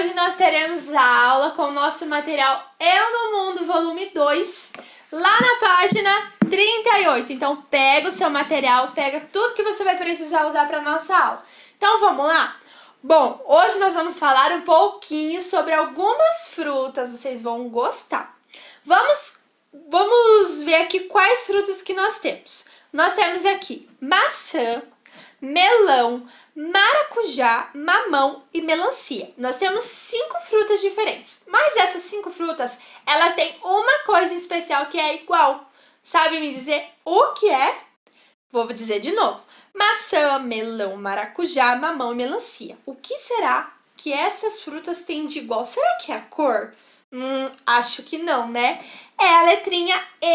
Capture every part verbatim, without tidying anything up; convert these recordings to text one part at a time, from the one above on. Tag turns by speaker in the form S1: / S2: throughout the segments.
S1: hoje nós teremos aula com o nosso material Eu no Mundo, volume dois, lá na página trinta e oito. Então, pega o seu material, pega tudo que você vai precisar usar para nossa aula. Então, vamos lá? Bom, hoje nós vamos falar um pouquinho sobre algumas frutas, vocês vão gostar. Vamos, vamos ver aqui quais frutas que nós temos. Nós temos aqui maçã, melão, maracujá, mamão e melancia. Nós temos cinco frutas diferentes, mas essas cinco frutas, elas têm uma coisa em especial que é igual. Sabe me dizer o que é? Vou dizer de novo. Maçã, melão, maracujá, mamão e melancia. O que será que essas frutas têm de igual? Será que é a cor? Hum, acho que não, né? É a letrinha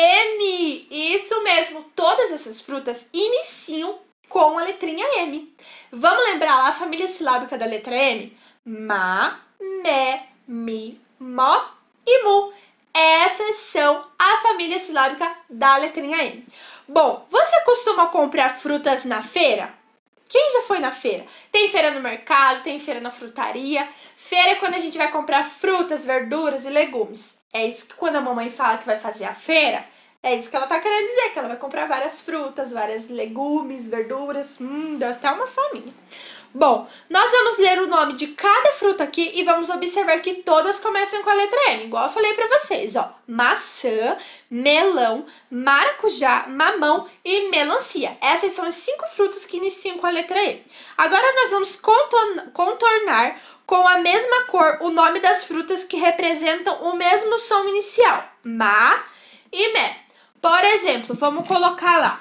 S1: M. Isso mesmo, todas essas frutas iniciam com a letrinha M. Vamos lembrar lá a família silábica da letra M? Ma, me, mi, mo e mu. Essas são a família silábica da letrinha M. Bom, você costuma comprar frutas na feira? Quem já foi na feira? Tem feira no mercado, tem feira na frutaria. Feira é quando a gente vai comprar frutas, verduras e legumes. É isso que quando a mamãe fala que vai fazer a feira, é isso que ela tá querendo dizer, que ela vai comprar várias frutas, vários legumes, verduras. Hum, deu até uma fominha. Bom, nós vamos ler o nome de cada fruta aqui e vamos observar que todas começam com a letra M, igual eu falei pra vocês, ó. Maçã, melão, maracujá, mamão e melancia. Essas são as cinco frutas que iniciam com a letra M. Agora nós vamos contornar com a mesma cor o nome das frutas que representam o mesmo som inicial, ma e me. Por exemplo, vamos colocar lá,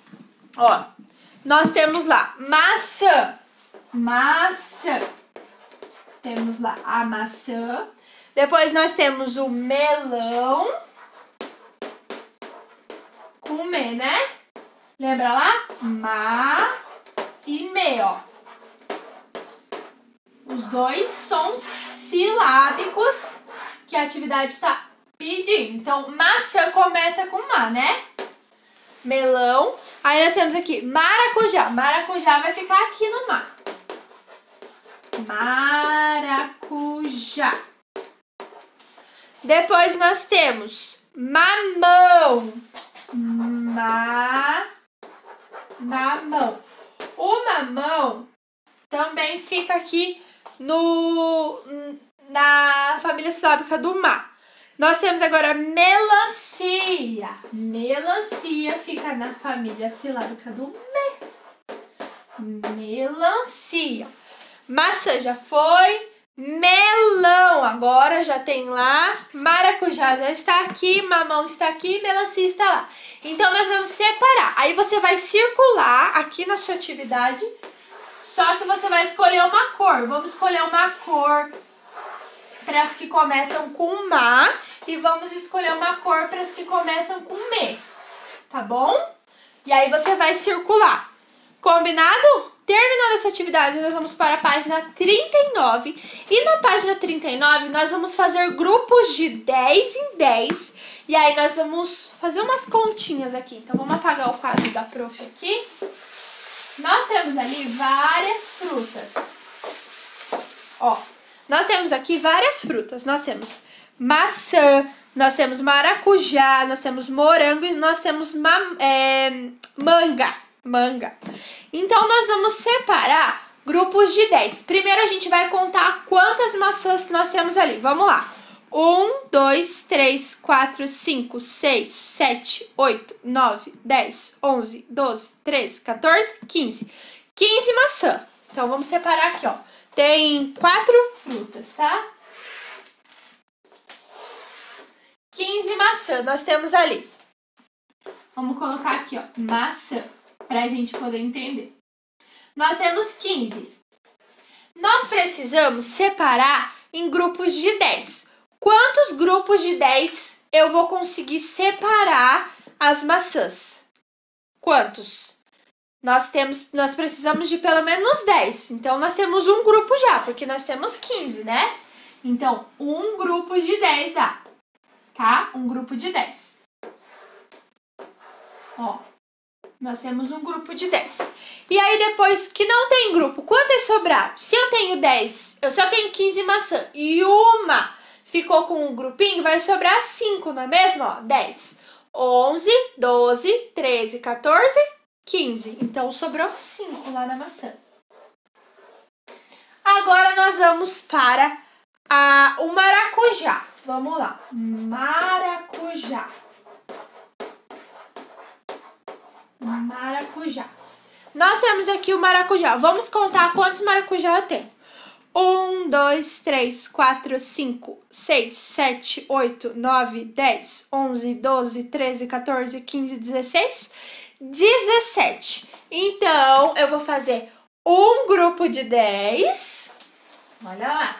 S1: ó, nós temos lá maçã, maçã, temos lá a maçã, depois nós temos o melão, com me, né? Lembra lá? Ma e me, ó. Os dois sons silábicos que a atividade está pedindo. Então, maçã começa com ma, né? Melão. Aí nós temos aqui maracujá. Maracujá vai ficar aqui no ma. Maracujá. Depois nós temos mamão. Ma, mamão. O mamão também fica aqui no, na família silábica do ma. Nós temos agora melancia. Melancia fica na família silábica do me. Melancia. Maçã já foi. Melão agora já tem lá. Maracujá já está aqui. Mamão está aqui. Melancia está lá. Então nós vamos separar. Aí você vai circular aqui na sua atividade. Só que você vai escolher uma cor. Vamos escolher uma cor para as que começam com ma e vamos escolher uma cor para as que começam com me, tá bom? E aí você vai circular. Combinado? Terminando essa atividade, nós vamos para a página trinta e nove. E na página trinta e nove, nós vamos fazer grupos de dez em dez. E aí nós vamos fazer umas continhas aqui. Então vamos apagar o quadro da prof aqui. Nós temos ali várias frutas. Ó, nós temos aqui várias frutas. Nós temos maçã, nós temos maracujá, nós temos morango e nós temos é, manga. Manga. Então, nós vamos separar grupos de dez. Primeiro, a gente vai contar quantas maçãs nós temos ali. Vamos lá. um, dois, três, quatro, cinco, seis, sete, oito, nove, dez, onze, doze, treze, quatorze, quinze. quinze maçãs. Então, vamos separar aqui, ó. Tem quatro frutas, tá? quinze maçãs nós temos ali. Vamos colocar aqui, ó, maçã, pra gente poder entender. Nós temos quinze. Nós precisamos separar em grupos de dez. Quantos grupos de dez eu vou conseguir separar as maçãs? Quantos? Nós temos, nós precisamos de pelo menos dez. Então, nós temos um grupo já, porque nós temos quinze, né? Então, um grupo de dez dá, tá? Um grupo de dez. Ó, Nós temos um grupo de dez. E aí, depois que não tem grupo, quantas sobraram? Se eu tenho dez, eu só tenho quinze maçãs e uma ficou com um grupinho, vai sobrar cinco, não é mesmo? Ó, dez, onze, doze, treze, quatorze, quinze. Então, sobrou cinco lá na maçã. Agora, nós vamos para a, o maracujá. Vamos lá. Maracujá. Maracujá. Nós temos aqui o maracujá. Vamos contar quantos maracujá eu tenho. um, dois, três, quatro, cinco, seis, sete, oito, nove, dez, onze, doze, treze, quatorze, quinze, dezesseis, dezessete. Então, eu vou fazer um grupo de dez. Olha lá.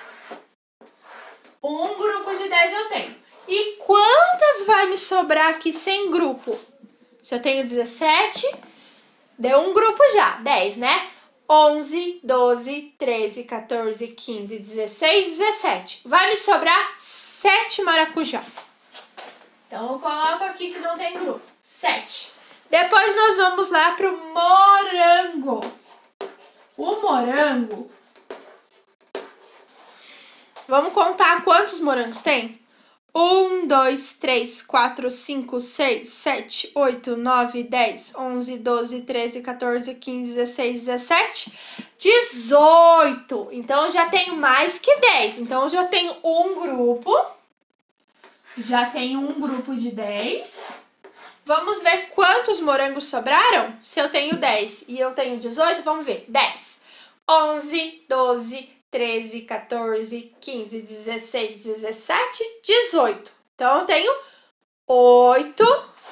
S1: Um grupo de dez eu tenho. E quantas vai me sobrar aqui sem grupo? Se eu tenho dezessete, deu um grupo já. dez, né? onze, doze, treze, quatorze, quinze, dezesseis, dezessete. Vai me sobrar sete maracujá. Então, eu coloco aqui que não tem grupo. sete. Depois, nós vamos lá pro morango. O morango. Vamos contar quantos morangos tem? um, dois, três, quatro, cinco, seis, sete, oito, nove, dez, onze, doze, treze, quatorze, quinze, dezesseis, dezessete, dezoito. Então, eu já tenho mais que dez. Então, eu já tenho um grupo. Já tenho um grupo de dez. Vamos ver quantos morangos sobraram? Se eu tenho dez e eu tenho dezoito, vamos ver. dez, onze, doze, treze, quatorze, quinze, dezesseis, dezessete, dezoito. Então, eu tenho oito,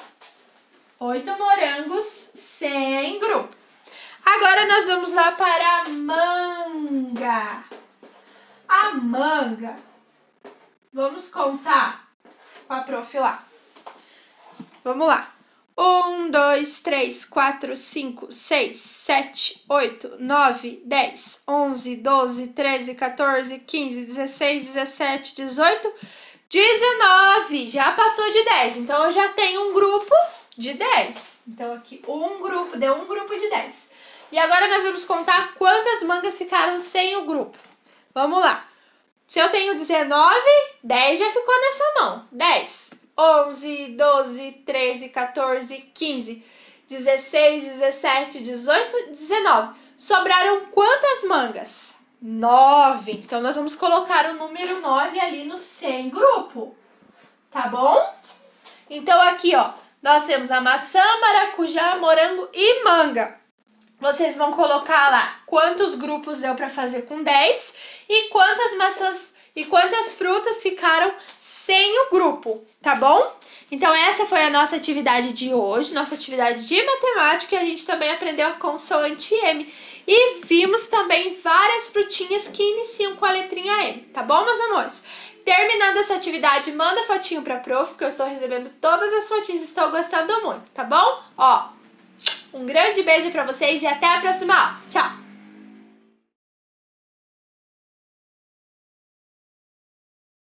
S1: oito morangos sem grupo. Agora, nós vamos lá para a manga. A manga. Vamos contar com a prof lá. Vamos lá. um, dois, três, quatro, cinco, seis, sete, oito, nove, dez, onze, doze, treze, quatorze, quinze, dezesseis, dezessete, dezoito, dezenove. Já passou de dez. Então, eu já tenho um grupo de dez. Então, aqui, um grupo, deu um grupo de dez. E agora, nós vamos contar quantas mangas ficaram sem o grupo. Vamos lá. Se eu tenho dezenove, dez já ficou nessa mão. dez. onze, doze, treze, quatorze, quinze, dezesseis, dezessete, dezoito, dezenove. Sobraram quantas mangas? nove. Então, nós vamos colocar o número nove ali no sem grupo. Tá bom? Então, aqui, ó, nós temos a maçã, maracujá, morango e manga. Vocês vão colocar lá quantos grupos deu para fazer com dez e quantas maçãs e quantas frutas ficaram sem o grupo, tá bom? Então, essa foi a nossa atividade de hoje, nossa atividade de matemática, e a gente também aprendeu a consoante M. E vimos também várias frutinhas que iniciam com a letrinha M, tá bom, meus amores? Terminando essa atividade, manda fotinho pra prof, porque eu estou recebendo todas as fotinhas e estou gostando muito, tá bom? Ó, um grande beijo pra vocês e até a próxima aula. Tchau!